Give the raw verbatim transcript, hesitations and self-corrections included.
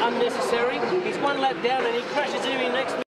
unnecessary. He's one lap down and he crashes into me next.